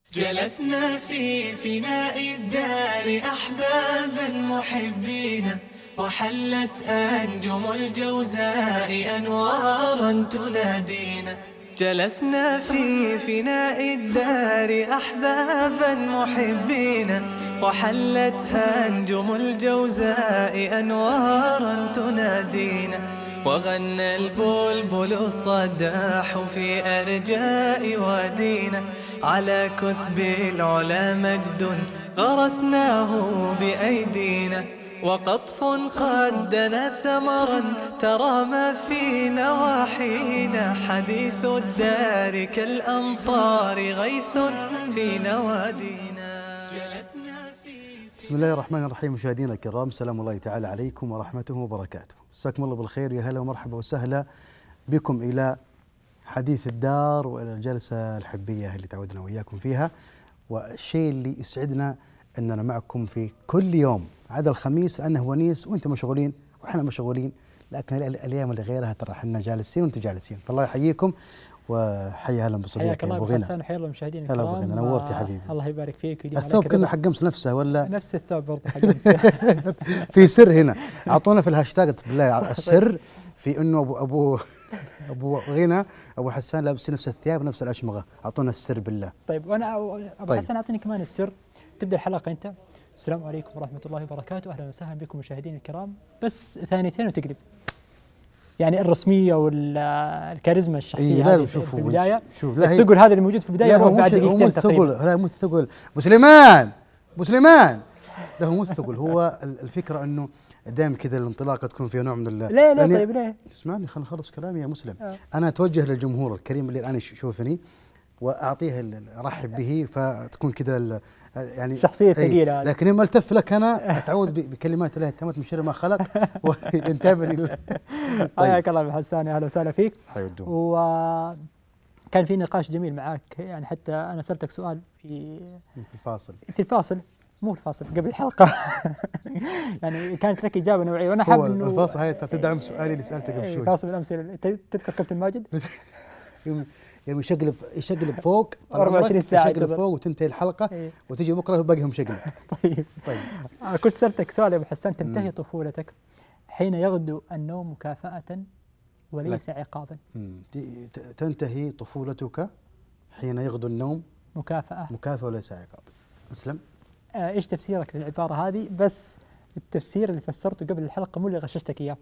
جلسنا في فناء الدار أحبابا محبين، وحلت أنجم الجوزاء أنوارا تنادينا. جلسنا في فناء الدار أحبابا محبين، وحلت أنجم الجوزاء أنوارا تنادينا. وغنى البلبل الصداح في أرجاء وادينا، على كثب العلا مجد غرسناه بأيدينا. وقطف قد دنا ثمرا ترى ما في نواحينا، حديث الدار كالأمطار غيث في نوادينا. بسم الله الرحمن الرحيم. مشاهدينا الكرام، سلام الله تعالى عليكم ورحمته وبركاته. مساكم الله بالخير، يا هلا ومرحبا وسهلا بكم إلى حديث الدار وإلى الجلسة الحبية اللي تعودنا وإياكم فيها. والشيء اللي يسعدنا أننا معكم في كل يوم عدا الخميس، لأنه ونيس وأنتم مشغولين وإحنا مشغولين، لكن الأيام اللي غيرها ترى احنا جالسين وأنتم جالسين. فالله يحييكم وحيا اهلا بصديقي حياك الله ابو ابو غنى. حسان، وحيا الله المشاهدين هلا ابو غنى، نورت يا حبيبي. الله يبارك فيك. الثوب كنا حق امس نفسه ولا نفس الثوب برضه حق امس؟ في سر هنا، اعطونا في الهاشتاج بالله السر في انه ابو غنى ابو حسان لابس نفس الثياب ونفس الاشمغه، اعطونا السر بالله. طيب وانا ابو حسان اعطيني كمان السر. تبدا الحلقه انت السلام عليكم ورحمه الله وبركاته، اهلا وسهلا بكم مشاهدينا الكرام، بس ثانيتين وتقلب. يعني الرسميه والكاريزما الشخصيه لازم في البدايه. شوف الثقل هذا اللي موجود في البدايه هو بعد دقيقتين تقريبا. لا مو الثقل ابو سليمان، ابو سليمان ده هو مو الثقل. هو الفكره انه دائما كذا الانطلاقه تكون فيها نوع من لا طيب ليه؟ اسمعني خلينا نخلص كلامي يا مسلم. انا اتوجه للجمهور الكريم اللي الان يشوفني واعطيه ارحب به، فتكون كذا يعني شخصيه ثقيله. لكن لما التف لك انا اتعوذ بكلمات الله التامات من شر ما خلق وينتابني. حياك الله ابو حسان، اهلا وسهلا فيك. حيا الدوم. وكان في نقاش جميل معاك، يعني حتى انا سالتك سؤال في الفاصل مو الفاصل قبل الحلقه. يعني كانت لك اجابه نوعيه وانا حابب انه الفاصل هاي تدعم سؤالي اللي سالته قبل شوي. فاصل الامس تذكر كابتن ماجد؟ يوم يشقلب فوق 24 ساعه يشقلب فوق وتنتهي الحلقه وتجي بكره باقيهم شقلب. طيب كنت سالتك سؤال يا ابو حسان، تنتهي طفولتك حين يغدو النوم مكافاه وليس عقابا. تنتهي طفولتك حين يغدو النوم مكافاه وليس عقابا. اسلم. ايش تفسيرك للعباره هذه؟ بس التفسير اللي فسرته قبل الحلقه مو اللي غششتك اياه.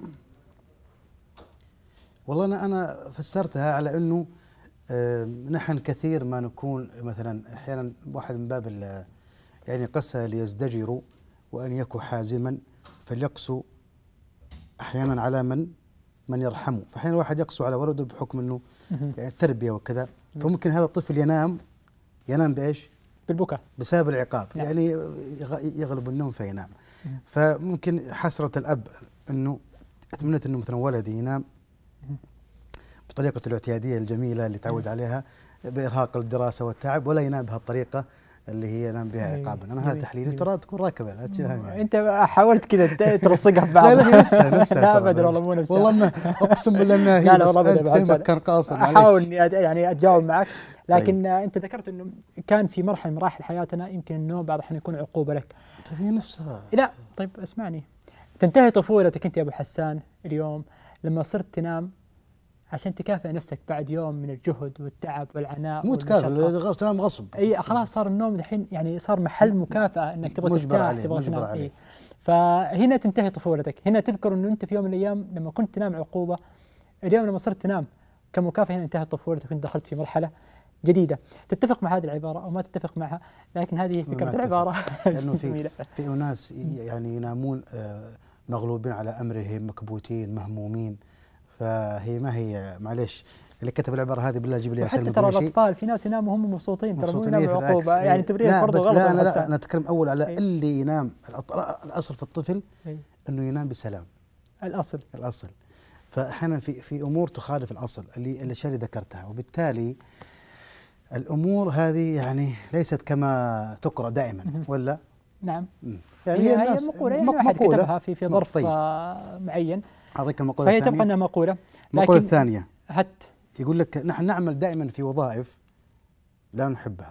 والله انا فسرتها على انه نحن كثير ما نكون مثلا احيانا واحد من باب يعني قسى ليزدجروا وان يكو حازما فليقسو احيانا على من يرحمه. فاحيانا الواحد يقسو على ولده بحكم انه يعني التربيه وكذا، فممكن هذا الطفل ينام بايش؟ بالبكاء بسبب العقاب. يعني يغلب النوم فينام. فممكن حسرة الأب أنه أتمنيت أنه مثلا ولدي ينام بطريقة الاعتيادية الجميلة اللي تعود عليها بإرهاق الدراسة والتعب، ولا ينام بهالطريقة اللي هي ينام بها عقابا. أنا هذا تحليلي، ترى تكون راكبة لا تشيلها يعني. أنت حاولت كذا ترصقها في بعض. لا هي نفسها لا أبدا والله مو نفسها. والله أقسم بالله أنها هي. لا والله أنت في مكان قاصر. أحاول إني يعني أتجاوب معك، لكن أنت ذكرت إنه كان في مرحلة من مراحل حياتنا يمكن النوم بعض الأحيان يكون عقوبة لك. هي نفسها. لا طيب اسمعني، تنتهي طفولتك أنت يا أبو حسان اليوم لما صرت تنام عشان تكافئ نفسك بعد يوم من الجهد والتعب والعناء. مو تكافئ، تنام غصب. اي خلاص صار النوم الحين يعني صار محل مكافأة انك تبغى ترتاح، تبغى تنام. فهنا تنتهي طفولتك، هنا تذكر انه انت في يوم من الايام لما كنت تنام عقوبة، اليوم لما صرت تنام كمكافأة هنا انتهت طفولتك وانت دخلت في مرحلة جديدة. تتفق مع هذه العبارة او ما تتفق معها، لكن هذه فكرة العبارة. لانه في اناس يعني ينامون مغلوبين على امرهم، مكبوتين مهمومين. فهي ما هي معلش اللي كتب العباره هذه بالله جيب لي حتى ترى الاطفال في ناس يناموا هم مبسوطين، ترى مو يناموا عقوبه. يعني تبرير برضه غلط. لا انا اتكلم اول على اللي ينام. الاصل في الطفل انه ينام بسلام. الاصل فاحيانا في امور تخالف الاصل اللي الاشياء اللي ذكرتها، وبالتالي الامور هذه يعني ليست كما تقرا دائما ولا. نعم. يعني هي مقوله، يعني واحد كتبها في ظرف معين. أعطيك المقولة فهي الثانية. تبقى أنها مقولة. المقولة الثانية هت يقول لك نحن نعمل دائما في وظائف لا نحبها،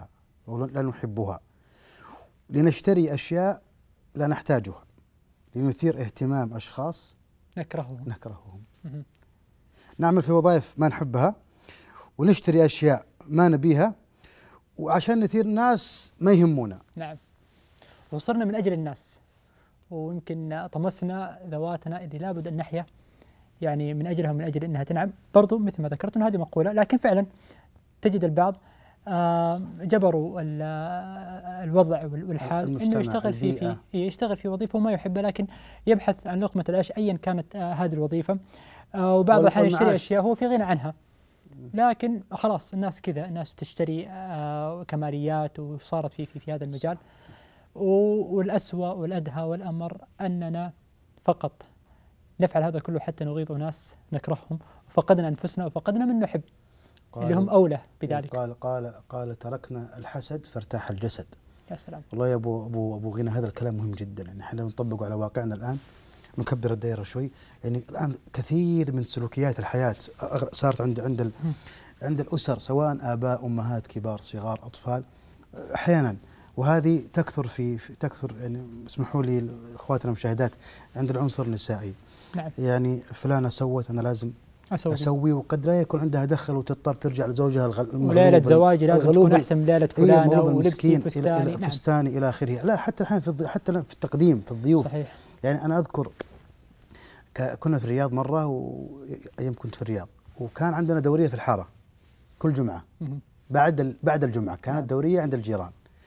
ولا نحبها، لنشتري أشياء لا نحتاجها، لنثير اهتمام أشخاص نكرههم. نعمل في وظائف ما نحبها، ونشتري أشياء ما نبيها، وعشان نثير ناس ما يهمونا. نعم، وصرنا من أجل الناس، ويمكن طمسنا ذواتنا اللي لابد أن نحيا يعني من أجلها، من أجل أنها تنعم. برضو مثل ما ذكرت هذه مقولة، لكن فعلا تجد البعض جبروا الوضع والحال انه يشتغل في وظيفه وما يحبها، لكن يبحث عن لقمة العيش ايا كانت هذه الوظيفة، وبعض الأحيان يشتري اشياء هو في غنى عنها، لكن خلاص الناس كذا، الناس تشتري كماليات، وصارت في هذا المجال. والأسوأ والأدهى والأمر أننا فقط نفعل هذا كله حتى نغيظ ناس نكرههم، وفقدنا أنفسنا وفقدنا من نحب اللي هم أولى بذلك. قال تركنا الحسد فارتاح الجسد. يا سلام. والله يا أبو غنى، هذا الكلام مهم جدا، يعني احنا نطبقه على واقعنا الآن، نكبر الدائرة شوي. يعني الآن كثير من سلوكيات الحياة صارت عند الأسر، سواء آباء أمهات كبار صغار أطفال أحيانا، وهذه تكثر يعني اسمحوا لي اخواتنا المشاهدات، عند العنصر النسائي. نعم. يعني فلانة سوت، أنا لازم أسوي، وقد لا يكون عندها دخل وتضطر ترجع لزوجها وليلة زواجي لازم تكون أحسن من ليلة فلانة، ولبسي فستاني إلى آخره. لا، حتى الحين حتى في التقديم في الضيوف. صحيح. يعني أنا أذكر كنا في الرياض مرة، أيام كنت في الرياض، وكان عندنا دورية في الحارة كل جمعة بعد الجمعة، كانت دورية عند الجيران،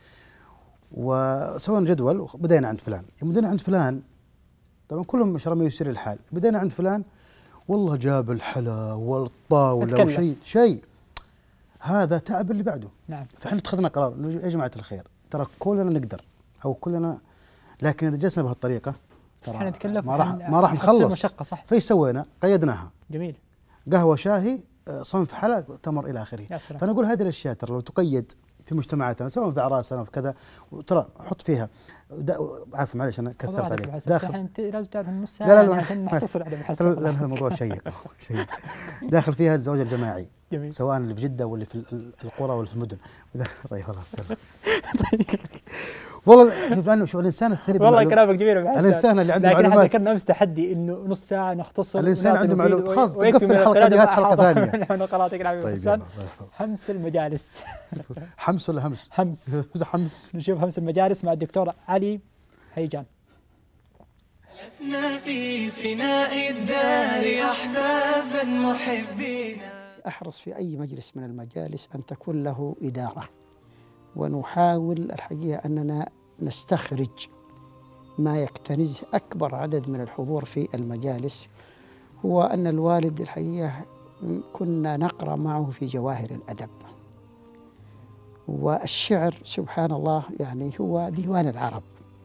وسوينا جدول وبدينا عند فلان. بدينا عند فلان طبعا كلهم ما شاء الله ما يسير الحال، بدينا عند فلان والله جاب الحلا والطاولة وشيء هذا تعب اللي بعده. نعم. فاحنا اتخذنا قرار انه يا جماعة الخير ترى كلنا نقدر او كلنا، لكن اذا جلسنا بهالطريقة ترى ما راح نخلص مشقة. صح. فايش سوينا؟ قيدناها. جميل. قهوة شاهي صنف حلا تمر الى اخره. فانا اقول هذه الاشياء ترى لو تقيد في مجتمعاتنا سواء في اعراسنا في كذا، وترى حط فيها عفوا معلش انا كثرت عليك داخل. انت لازم تعرف نص ساعه عشان نختصر على الحسن، لان هذا الموضوع شيق داخل فيها الزواج الجماعي. جميل. سواء اللي في جده واللي في القرى واللي في المدن. طيب خلاص والله شوف الانسان الثري، والله كلامك جميل يا حسن. الانسان اللي عنده معلومات، لكن ذكرنا امس تحدي انه نص ساعه نختصر. الانسان عنده معلومات، خلاص تقفل الحلقه دي حلقه ثانيه. نحن قناتك العبيد حسن. حمس المجالس. حمس ولا همس؟ حمس. نشوف حمس المجالس مع الدكتور علي هيجان. لسنا في فناء الدار أحبابا محبين. أحرص في أي مجلس من المجالس أن تكون له إدارة، ونحاول الحقيقة أننا نستخرج ما يكتنزه أكبر عدد من الحضور في المجالس. هو أن الوالد الحقيقة كنا نقرأ معه في جواهر الأدب، والشعر سبحان الله يعني هو ديوان العرب.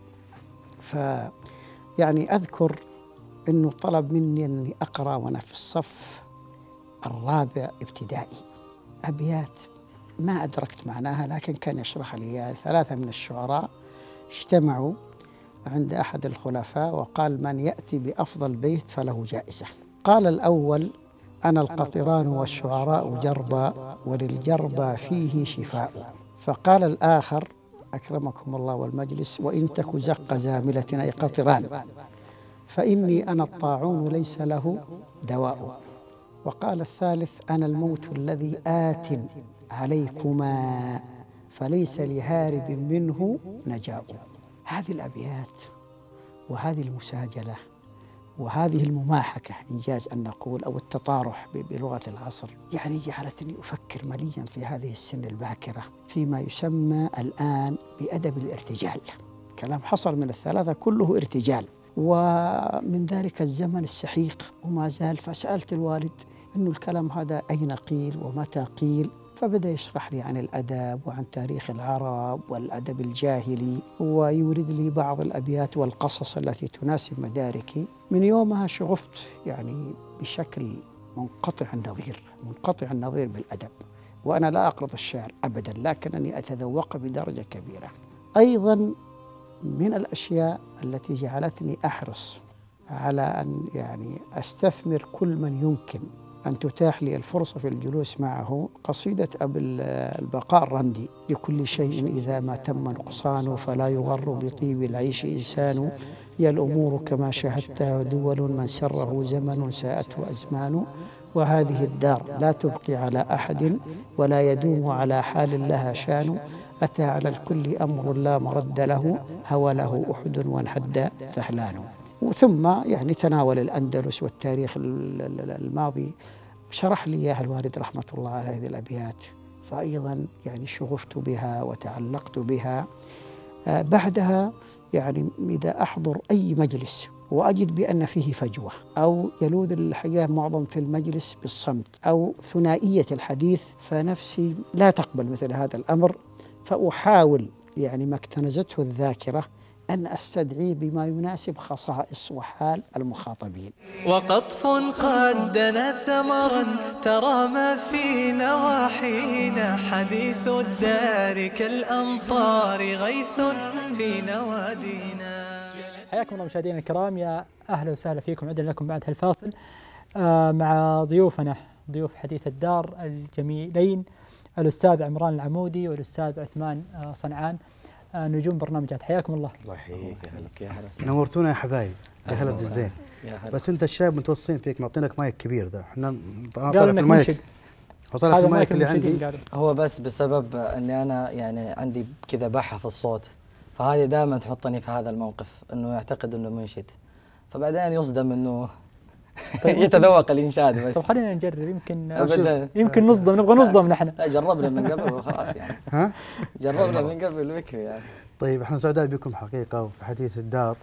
يعني أذكر أنه طلب مني أني أقرأ وأنا في الصف الرابع ابتدائي أبيات ما أدركت معناها، لكن كان يشرح لي. يعني 3 من الشعراء اجتمعوا عند أحد الخلفاء وقال: من يأتي بأفضل بيت فله جائزة. قال الأول: أنا القطران والشعراء جربا، وللجربى فيه شفاء. فقال الآخر أكرمكم الله والمجلس: وإن تك زق زاملة أي قطران فإني أنا الطاعون ليس له دواء. وقال الثالث: أنا الموت الذي آت عليكما فليس لهارب منه نجاء. هذه الأبيات وهذه المساجلة وهذه المماحكة إنجاز أن نقول، أو التطارح بلغة العصر، يعني جعلتني أفكر مليا في هذه السن الباكرة فيما يسمى الآن بأدب الارتجال. كلام حصل من ال3 كله ارتجال، ومن ذلك الزمن السحيق وما زال. فسألت الوالد أنه الكلام هذا أين قيل ومتى قيل، فبدأ يشرح لي عن الأدب وعن تاريخ العرب والأدب الجاهلي، ويورد لي بعض الأبيات والقصص التي تناسب مداركي. من يومها شغفت يعني بشكل منقطع النظير بالأدب، وأنا لا أقرض الشعر أبدا، لكنني أتذوق بدرجة كبيرة. أيضا من الأشياء التي جعلتني أحرص على أن يعني أستثمر كل من يمكن أن تتاح لي الفرصة في الجلوس معه قصيدة أبي البقاء الرندي: لكل شيء إذا ما تم نقصان فلا يغر بطيب العيش إنسان، هي الأمور كما شاهدتها دول من سره زمن ساءته أزمان، وهذه الدار لا تبقي على أحد ولا يدوم على حال لها شان، أتى على الكل أمر لا مرد له هوى له أحد وانحد ثهلان. ثم يعني تناول الأندلس والتاريخ الماضي، شرح لي إياها الوالد رحمة الله على هذه الأبيات، فأيضا يعني شغفت بها وتعلقت بها. بعدها يعني إذا أحضر أي مجلس وأجد بأن فيه فجوة أو يلوذ الحياة معظم في المجلس بالصمت أو ثنائية الحديث، فنفسي لا تقبل مثل هذا الأمر، فأحاول يعني ما اكتنزته الذاكرة أن أستدعي بما يناسب خصائص وحال المخاطبين. وقطف قد دنا ثمرا ترى ما في نواحينا، حديث الدار كالأمطار غيث في نوادينا. حياكم الله مشاهدينا الكرام، يا أهلا وسهلا فيكم، عدنا لكم بعد هالفاصل مع ضيوفنا، ضيوف حديث الدار الجميلين الأستاذ عمران العمودي والأستاذ عثمان صنعان، نجوم برنامجات. حياكم الله. الله يحييك، يا هلا وسهلا. نورتونا يا حبايب، يا هلا بالزين. بس انت الشايب متوصين فيك، معطينك مايك كبير ذا، احنا طالع في المايك، طالع في المايك اللي عندي. هو بس بسبب اني انا يعني عندي كذا بحة في الصوت، فهذه دائما تحطني في هذا الموقف، انه يعتقد انه منشد، فبعدين يصدم انه يتذوق الانشاد. بس طب خلينا نجرب، يمكن نصدم، نبغى نصدم نحن. لا جربنا من قبل وخلاص يعني. ها؟ جربنا من قبل ويكفي يعني. طيب احنا سعداء بكم حقيقة في حديث الدار،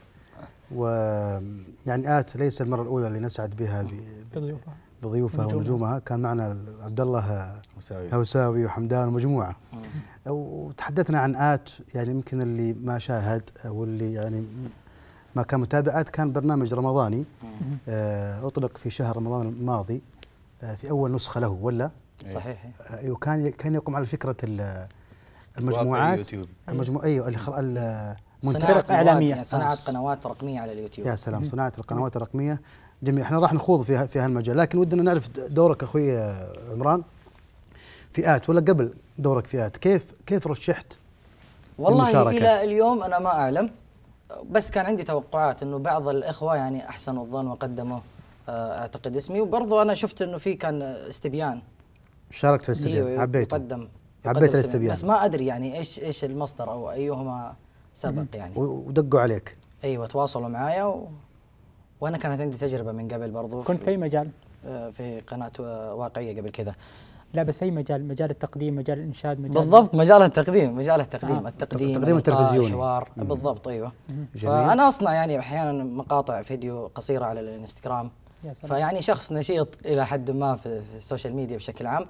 ويعني ليس المرة الأولى اللي نسعد بها بضيوفها ونجومها. كان معنا عبد الله هوساوي وحمدان ومجموعة، وتحدثنا عن يعني يمكن اللي ما شاهد أو اللي يعني ما كان متابعات، كان برنامج رمضاني أطلق في شهر رمضان الماضي في أول نسخة له، ولا؟ صحيح. كان يقوم على فكرة المجموعات، أيوه صناعة إعلامية، يعني صناعة قنوات رقمية على اليوتيوب. يا سلام، صناعة القنوات الرقمية. جميل، احنا راح نخوض في هالمجال، لكن ودنا نعرف دورك أخوي عمران في ولا قبل دورك في كيف رشحت؟ والله إلى اليوم أنا ما أعلم، بس كان عندي توقعات انه بعض الاخوه يعني احسنوا الظن وقدموا اعتقد اسمي، وبرضه انا شفت انه في كان استبيان، شاركت في الاستبيان، حبيت الاستبيان، بس ما ادري يعني ايش المصدر او ايهما سبق يعني. ودقوا عليك؟ ايوه تواصلوا معايا وانا كانت عندي تجربه من قبل برضه. كنت في مجال؟ في قناه واقعيه قبل كذا. لا بس في مجال التقديم، مجال الانشاد، بالضبط مجال التقديم التقديم التلفزيوني، الحوار. بالضبط ايوه. فانا اصنع يعني احيانا مقاطع فيديو قصيره على الانستغرام، فيعني شخص نشيط الى حد ما في السوشيال ميديا بشكل عام،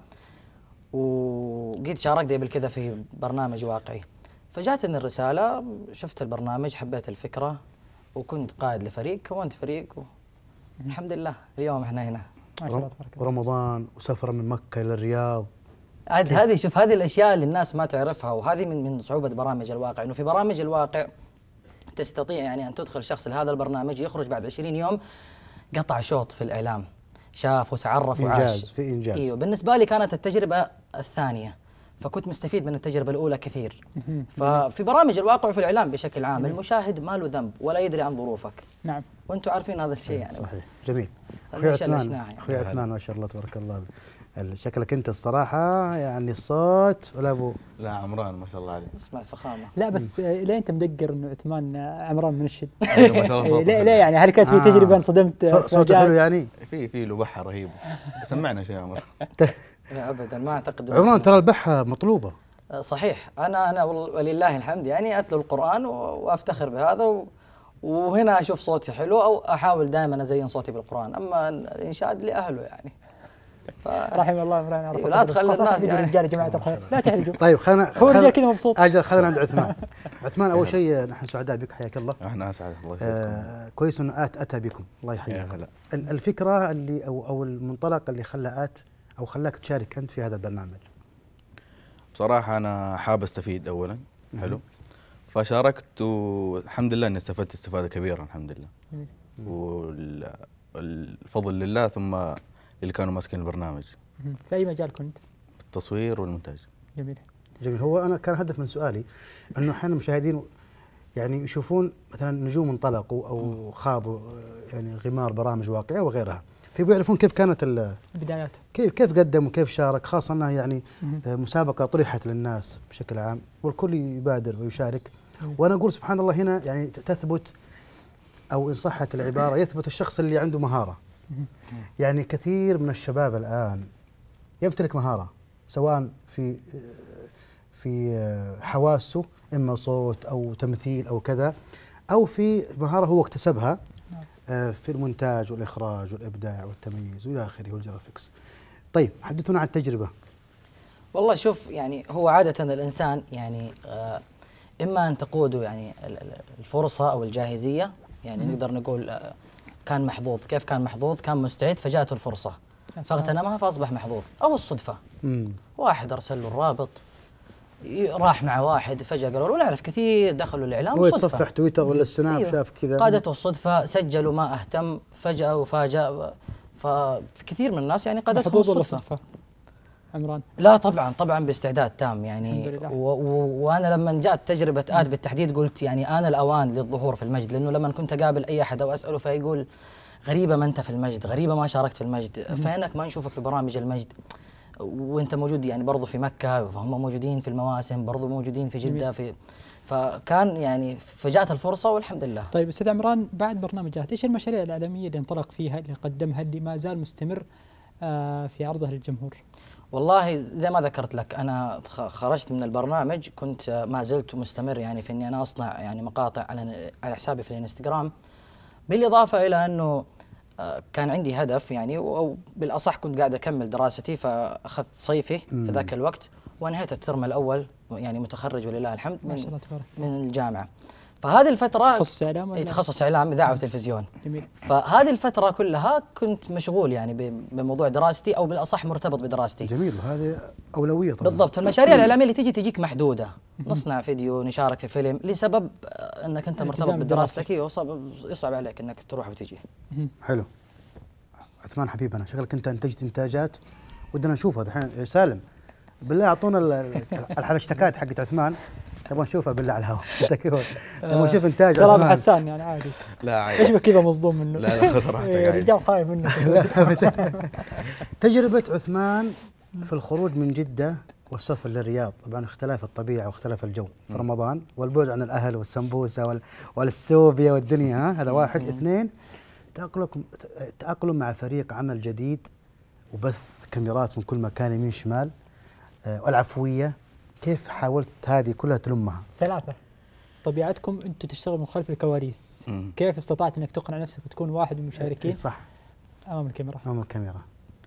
وقد شاركت قبل كذا في برنامج واقعي، فجاتني الرساله، شفت البرنامج، حبيت الفكره، وكنت قائد لفريق، كونت فريق، والحمد لله اليوم احنا هنا. ما شاء الله تبارك الله. ورمضان وسفر من مكة إلى الرياض، هذه شوف، هذه الأشياء اللي الناس ما تعرفها، وهذه من صعوبة برامج الواقع، إنه في برامج الواقع تستطيع يعني أن تدخل شخص لهذا البرنامج يخرج بعد 20 يوم قطع شوط في الإعلام، شاف وتعرف وعاش. في إنجاز. أيوه، بالنسبة لي كانت التجربة الثانية، فكنت مستفيد من التجربة الأولى كثير. ففي برامج الواقع وفي الإعلام بشكل عام المشاهد ما له ذنب ولا يدري عن ظروفك. نعم. وأنتم عارفين هذا الشيء يعني. صحيح. جميل. أخوي عثمان ما شاء الله تبارك الله، شكلك أنت الصراحة يعني الصوت ولا أبو؟ لا عمران ما شاء الله عليه. اسمع الفخامة. لا بس ليه أنت مدقر إنه عثمان عمران منشد؟ ما شاء الله. ليه يعني هل كانت في تجربة انصدمت؟ صوته حلو يعني؟ في له بحة رهيبة. سمعنا شيء يا عمران. لا أبدا ما أعتقد. عمران ترى البحة مطلوبة. صحيح، أنا ولله الحمد يعني أتلو القرآن وأفتخر بهذا، وهنا أشوف صوتي حلو، أو أحاول دائما أزين صوتي بالقرآن، أما الإنشاد لأهله يعني. رحم الله عمران. لا تخلي الناس يعني. رجال يا جماعة الخير لا تحرجوا. طيب خلينا رجال كذا مبسوط. أجل خلينا عند عثمان. عثمان أول شيء نحن سعداء بك، حياك الله. احنا أسعد، الله يسعدكم. كويس إنه أتى بكم، الله يحييكم. الفكرة اللي أو المنطلق اللي خلاك تشارك أنت في هذا البرنامج. بصراحة أنا حاب أستفيد أولا، حلو، فشاركت والحمد لله إني استفدت استفادة كبيرة الحمد لله، والفضل لله ثم اللي كانوا ماسكين البرنامج. في اي مجال كنت؟ في التصوير والمونتاج. جميل. جميل. هو انا كان هدف من سؤالي انه احيانا المشاهدين يعني يشوفون مثلا نجوم انطلقوا او خاضوا يعني غمار برامج واقعيه وغيرها، فيبغوا يعرفون كيف كانت البدايات، كيف قدم وكيف شارك، خاصه انها يعني مسابقه طرحت للناس بشكل عام والكل يبادر ويشارك. وانا اقول سبحان الله هنا يعني تثبت، او ان صحت العباره يثبت الشخص اللي عنده مهاره. يعني كثير من الشباب الان يمتلك مهاره سواء في حواسه، اما صوت او تمثيل او كذا، او في مهاره هو اكتسبها في المونتاج والاخراج والابداع والتمييز والى اخره والجرافيكس. طيب حدثونا عن التجربه. والله شوف، يعني هو عاده الانسان يعني اما ان تقوده يعني الفرصه او الجاهزيه، يعني نقدر نقول كان محظوظ. كيف كان محظوظ؟ كان مستعد فجاءته الفرصه فاغتنمها فاصبح محظوظ، او الصدفه. واحد ارسل له الرابط، راح مع واحد فجاه قالوا له نعرف كثير، دخلوا الاعلام هو يتصفح تويتر ولا السناب. أيوه. شاف كذا قادته الصدفه، سجلوا ما اهتم، فجاه وفاجأ. ففي كثير من الناس يعني قادته الصدفه. عمران؟ لا طبعا باستعداد تام يعني. وانا لما جاءت تجربه آد بالتحديد قلت يعني آن الأوان للظهور في المجد، لانه لما كنت اقابل اي احد او اساله فيقول غريبه ما انت في المجد، غريبه ما شاركت في المجد، فانك ما نشوفك في برامج المجد وانت موجود يعني برضه في مكه، فهم موجودين في المواسم، برضه موجودين في جده فكان يعني فجاءت الفرصه والحمد لله. طيب استاذ عمران، بعد برنامجات ايش المشاريع الاعلاميه اللي انطلق فيها، اللي قدمها، اللي ما زال مستمر في عرضها للجمهور؟ والله زي ما ذكرت لك، انا خرجت من البرنامج، كنت ما زلت مستمر يعني في اني انا اصنع يعني مقاطع على حسابي في الانستغرام، بالاضافه الى انه كان عندي هدف يعني، او بالاصح كنت قاعد اكمل دراستي، فاخذت صيفي في ذاك الوقت وانهيت الترم الاول يعني متخرج ولله الحمد من الجامعه. فهذه الفتره تخصص اعلام اذاعه وتلفزيون. جميل. فهذه الفتره كلها كنت مشغول يعني بموضوع دراستي، او بالاصح مرتبط بدراستي. جميل. وهذه اولويه طبعا. بالضبط. المشاريع الاعلاميه اللي تجيك محدوده، نصنع فيديو، نشارك في فيلم، لسبب انك انت مرتبط بدراستك يصعب عليك انك تروح وتجي. حلو. عثمان حبيبنا، شكلك انت انتجت انتاجات ودنا نشوفها دحين. سالم بالله اعطونا الحبشتكات حقت عثمان، نبغى نشوفها بالله على الهواء. نبغى نشوف انتاج كلام حسان يعني عادي. لا عادي. ايش بك كذا مصدوم منه؟ لا خذ راحتك عادي. الرجال خايف منه. تجربة عثمان في الخروج من جدة والسفر للرياض، طبعا اختلاف الطبيعة واختلاف الجو في رمضان، والبعد عن الأهل والسمبوسة والسوبيا والدنيا، هذا واحد. اثنين، تأقلم مع فريق عمل جديد وبث كاميرات من كل مكان يمين شمال، والعفوية. كيف حاولت هذه كلها تلمها؟ ثلاثة، طبيعتكم أنتم تشتغلوا من خلف الكواليس، كيف استطعت أنك تقنع نفسك وتكون واحد من المشاركين صح أمام الكاميرا؟ أمام الكاميرا.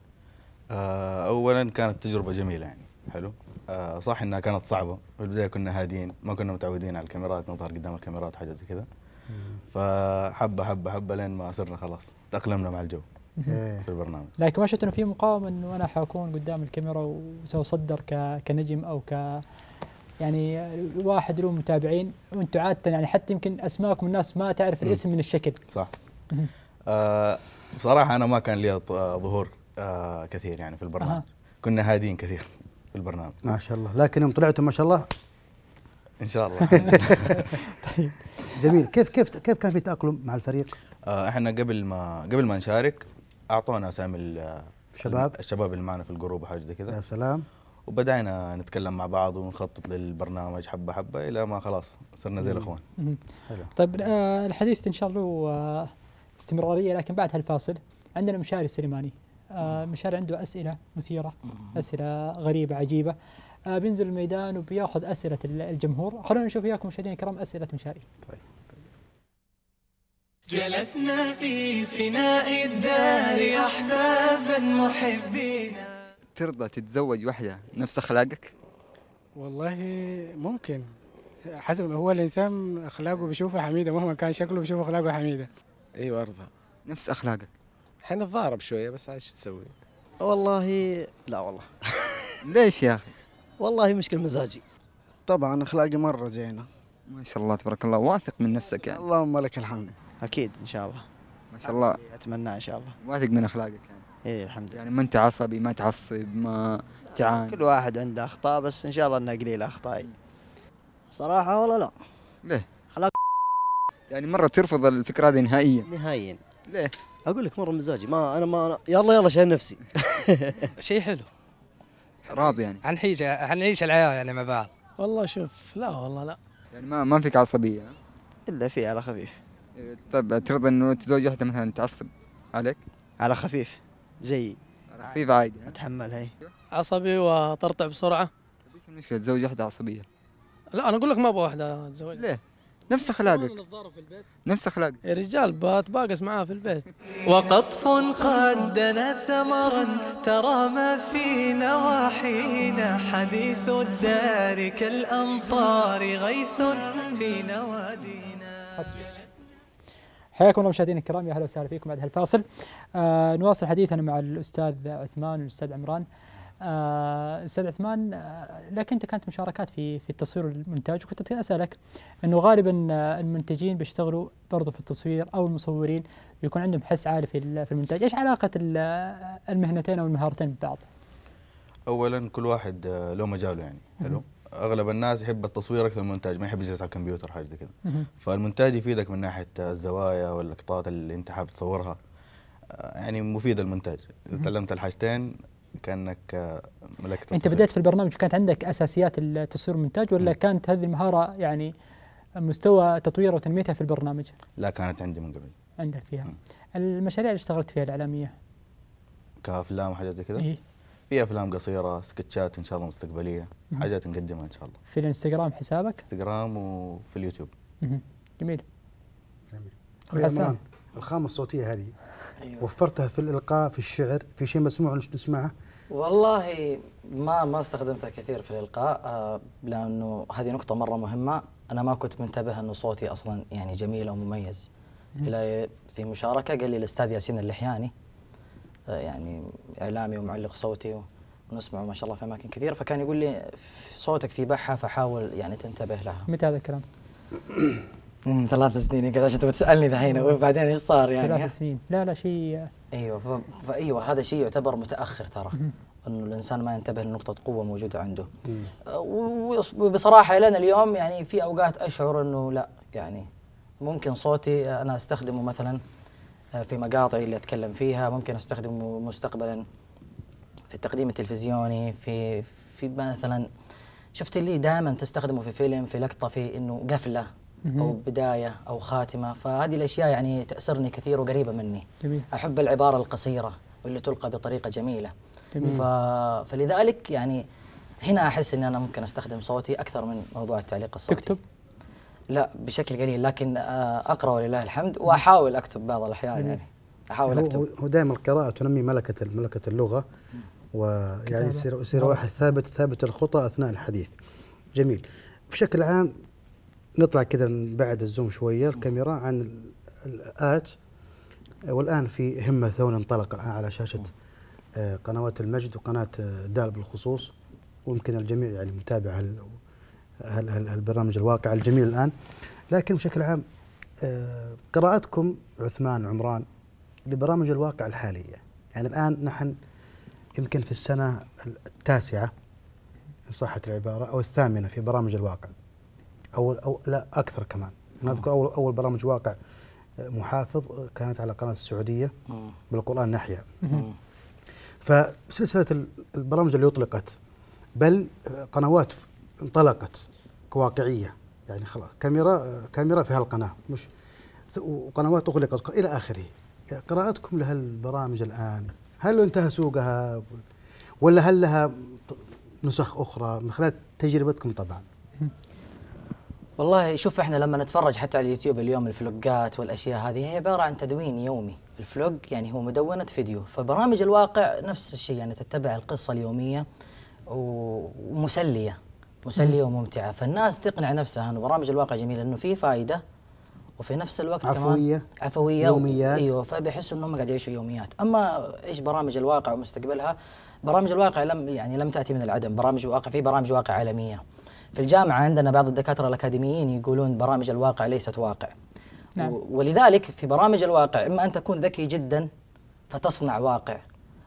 أولا كانت تجربة جميلة يعني. حلو. صح إنها كانت صعبة، في البداية كنا هادين، ما كنا متعودين على الكاميرات، نظهر قدام الكاميرات وحاجات زي كذا. فحبة حبة حبة لين ما صرنا خلاص تأقلمنا مع الجو في البرنامج. لكن ما شفت انه في مقاومه انه انا حاكون قدام الكاميرا وسأصدر كنجم او يعني واحد له متابعين، وانتم عاده يعني حتى يمكن اسماءكم الناس ما تعرف الاسم من الشكل. صح. بصراحه انا ما كان لي ظهور كثير يعني في البرنامج. كنا هادين كثير في البرنامج. ما شاء الله. لكن يوم طلعتم ما شاء الله. ان شاء الله. طيب جميل. كيف كان في تأقلم مع الفريق؟ احنا قبل ما نشارك اعطونا اسامي الشباب اللي معنا في الجروب وحاجه زي كذا. يا سلام. وبدأنا نتكلم مع بعض ونخطط للبرنامج حبه حبه الى ما خلاص صرنا زي الاخوان. حلو. طيب الحديث ان شاء الله استمراريه، لكن بعد هالفاصل عندنا مشاري السليماني. مشاري عنده اسئله مثيره، اسئله غريبه عجيبه، بينزل الميدان وبياخذ اسئله الجمهور. خلونا نشوف وياكم مشاهدينا الكرام اسئله مشاري. طيب. جلسنا في فناء الدار أحبابا محبين. ترضى تتزوج واحدة نفس أخلاقك؟ والله ممكن، حسب هو الإنسان أخلاقه بيشوفها حميدة، مهما كان شكله بيشوف أخلاقه حميدة. أيوة أرضى نفس أخلاقك. حنتضارب شوية بس ايش تسوي؟ والله لا والله. ليش يا أخي؟ والله مشكل مزاجي. طبعا أخلاقي مرة زينة. ما شاء الله تبارك الله، واثق من نفسك يعني. اللهم لك الحمد. أكيد إن شاء الله. ما شاء الله. أتمنى إن شاء الله. واثق من أخلاقك يعني. ايه الحمد لله. يعني ما انت عصبي، ما تعصب، ما تعاني؟ كل واحد عنده اخطاء، بس ان شاء الله انها قليله اخطائي. صراحه والله لا. ليه؟ خلاص. يعني مرة ترفض الفكرة هذه نهائيا؟ نهائيا. ليه؟ اقول لك مرة مزاجي، ما انا ما يلا شايل نفسي. شيء حلو. راضي يعني؟ حنعيش الحياة يعني مع بعض. والله شوف، لا والله لا. يعني ما فيك عصبية؟ الا في على خفيف. طيب ترضى انه تتزوج واحدة مثلا تعصب عليك؟ على خفيف زي على خفيف عادي؟ اتحملها هي. عصبي وطرطع بسرعة. ايش المشكلة تزوج واحدة عصبية؟ لا انا اقول لك ما ابغى واحدة اتزوج. ليه؟ نفس اخلاقك. نفس اخلاقك. يا رجال بتباقس معاه في البيت. وقطف قد دنا ثمرا ترى ما في نواحينا، حديث الدار كالأمطار غيث في نوادينا. حياكم الله مشاهدينا الكرام، يا اهلا وسهلا فيكم بعد هالفاصل. نواصل حديثنا مع الاستاذ عثمان والاستاذ عمران. استاذ عثمان، لك انت كانت مشاركات في التصوير والمونتاج، وكنت اسالك انه غالبا المنتجين بيشتغلوا برضو في التصوير او المصورين بيكون عندهم حس عالي في المونتاج، ايش علاقه المهنتين او المهارتين ببعض؟ اولا كل واحد له مجاله يعني. حلو. اغلب الناس يحب التصوير اكثر من المونتاج، ما يحب يجلس على الكمبيوتر حاجه زي كذا. فالمونتاج يفيدك من ناحيه الزوايا واللقطات اللي انت حابب تصورها، يعني مفيد المونتاج. اذا تعلمت الحاجتين كانك ملكت. انت بدأت في البرنامج كانت عندك اساسيات التصوير والمونتاج، ولا كانت هذه المهاره يعني مستوى تطويرها وتنميتها في البرنامج؟ لا، كانت عندي من قبل. عندك فيها. المشاريع اللي اشتغلت فيها الاعلاميه كافلام وحاجات زي كذا؟ إيه؟ في افلام قصيره، سكتشات ان شاء الله مستقبليه، حاجات نقدمها ان شاء الله. في الانستغرام حسابك؟ انستغرام وفي اليوتيوب. جميل. حسن، الخامة الصوتية هذه أيوة. وفرتها في الإلقاء، في الشعر، في شيء مسموع نسمعه؟ والله ما استخدمتها كثير في الإلقاء، لأنه هذه نقطة مرة مهمة. أنا ما كنت منتبه أنه صوتي أصلا يعني جميل أو مميز. إلى في مشاركة قال لي الأستاذ ياسين اللحياني، يعني إعلامي ومعلق صوتي ونسمعه ما شاء الله في أماكن كثير، فكان يقول لي صوتك في بحة فحاول يعني تنتبه لها. متى هذا الكلام؟ 3 سنين كذا عشان تبغى تسألني ذحين وبعدين ايش صار يعني؟ 3 سنين. لا شيء. ايوه فايوه هذا شيء يعتبر متأخر ترى، انه الانسان ما ينتبه لنقطة قوة موجودة عنده. وبصراحة لنا اليوم يعني في اوقات اشعر انه لا، يعني ممكن صوتي انا استخدمه مثلا في مقاطعي اللي اتكلم فيها، ممكن استخدمه مستقبلا في التقديم التلفزيوني، في مثلا شفت اللي دائما تستخدمه في فيلم، في لقطة، في انه قفلة أو بداية أو خاتمة. فهذه الأشياء يعني تأثرني كثير وقريبة مني. جميل. أحب العبارة القصيرة واللي تلقى بطريقة جميلة. جميل. فلذلك يعني هنا أحس أني أنا ممكن أستخدم صوتي أكثر من موضوع التعليق الصوتي. تكتب؟ لا بشكل قليل، لكن أقرأ ولله الحمد، وأحاول أكتب بعض الأحيان. يعني أحاول أكتب. هو دائما القراءة تنمي ملكة اللغة، ويعني يصير واحد ثابت الخطى أثناء الحديث. جميل. بشكل عام نطلع كذا بعد الزوم شوية الكاميرا عن الآت، والآن في همة ثون انطلق الآن على شاشة قنوات المجد وقناة دال بالخصوص، ويمكن الجميع يعني متابع البرنامج الواقع الجميل الآن. لكن بشكل عام قراءتكم عثمان عمران لبرامج الواقع الحالية، يعني الآن نحن يمكن في السنة 9 إن صحت العبارة أو 8 في برامج الواقع، أو لا أكثر كمان. أنا أذكر أول برامج واقع محافظ كانت على قناة السعودية بالقرآن نحيا. فسلسلة البرامج اللي أطلقت، بل قنوات انطلقت كواقعية، يعني خلاص كاميرا في هالقناة، مش وقنوات أغلقت إلى آخره. قراءتكم لهالبرامج الآن، هل انتهى سوقها ولا هل لها نسخ أخرى من خلال تجربتكم طبعا؟ والله شوف، احنا لما نتفرج حتى على اليوتيوب اليوم الفلوقات والاشياء هذه هي عباره عن تدوين يومي. الفلوق يعني هو مدونه فيديو، فبرامج الواقع نفس الشيء، يعني تتبع القصه اليوميه ومسليه وممتعه، فالناس تقنع نفسها انه برامج الواقع جميله، انه فيه فائده وفي نفس الوقت كمان عفويه يوميات. ايوه، فبيحسوا انهم قاعد يعيشوا يوميات. اما ايش برامج الواقع ومستقبلها؟ برامج الواقع لم تاتي من العدم. برامج الواقع في برامج واقع عالميه. في الجامعة عندنا بعض الدكاترة الأكاديميين يقولون برامج الواقع ليست واقع. نعم. ولذلك في برامج الواقع إما أن تكون ذكي جدا فتصنع واقع،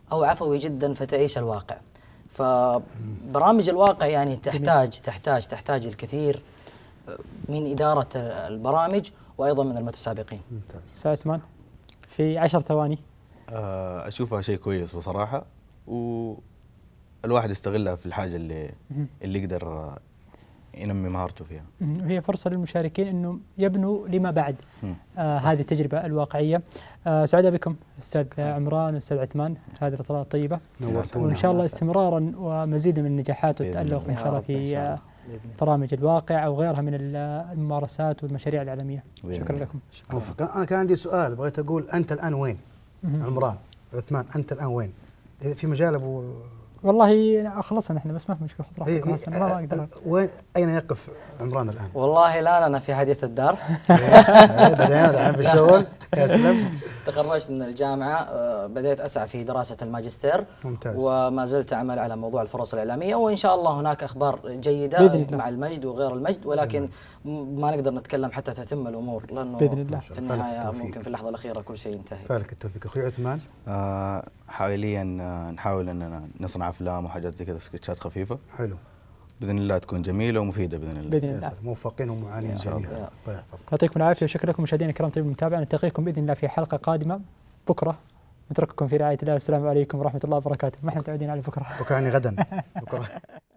أو عفوي جدا فتعيش الواقع. فبرامج الواقع يعني تحتاج الكثير من إدارة البرامج وأيضا من المتسابقين. أستاذ عثمان في 10 ثواني. أشوفها شيء كويس بصراحة، والواحد يستغلها في الحاجة اللي يقدر ينمي مهارته فيها. وهي فرصة للمشاركين أنه يبنوا لما بعد هذه التجربة الواقعية. سعداء بكم أستاذ عمران وأستاذ عثمان، هذه الإطلالة الطيبة، وإن شاء الله استمرارا ومزيدا من النجاحات والتألق إن شاء الله في برامج الواقع أو غيرها من الممارسات والمشاريع الإعلامية. شكرا لكم. أنا كان عندي سؤال، بغيت أقول أنت الآن وين؟ عمران، عثمان، أنت الآن وين؟ في مجال أبو والله خلصنا احنا، بس ما في مشكله. خلاص انا ما اقدر. وين اين يقف عمران الان؟ والله الان انا في حديث الدار. بدينا الان في الشغل. يا سلام. تخرجت من الجامعه، بديت اسعى في دراسه الماجستير. ممتاز. وما زلت اعمل على موضوع الفرص الاعلاميه، وان شاء الله هناك اخبار جيده مع المجد وغير المجد، ولكن ما نقدر نتكلم حتى تتم الامور، لانه باذن الله في النهايه ممكن في اللحظه الاخيره كل شيء ينتهي. فالك التوفيق. اخوي عثمان. حاليا نحاول اننا نصنع افلام وحاجات زي كذا، سكتشات خفيفه. حلو. باذن الله تكون جميله ومفيده باذن الله. باذن الله. موفقين ومعانين جميعا. الله يحفظكم. يعطيكم العافيه وشكرا لكم مشاهدينا الكرام طيب المتابعه، نلتقيكم باذن الله في حلقه قادمه بكره. نترككم في رعايه الله، والسلام عليكم ورحمه الله وبركاته. ما احنا متعودين على بكره. بكره يعني غدا. بكره.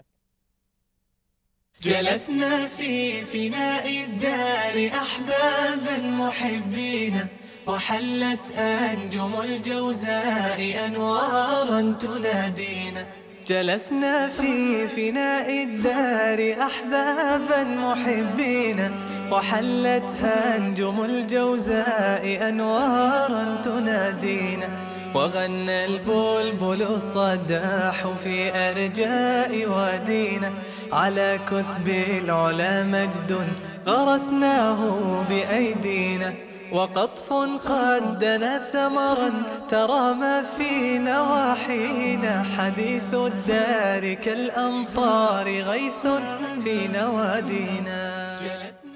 جلسنا في فناء الدار أحبابا محبين، وحلت أنجم الجوزاء أنوارا تنادينا. جلسنا في فناء الدار أحبابا محبين، وحلت أنجم الجوزاء أنوارا تنادينا. وغنى البلبل الصداح في أرجاء وادينا، على كثب العلا مجد غرسناه بأيدينا. وقطف قد دنا ثمرا ترى ما في نواحينا، حديث الدار كالأمطار غيث في نوادينا.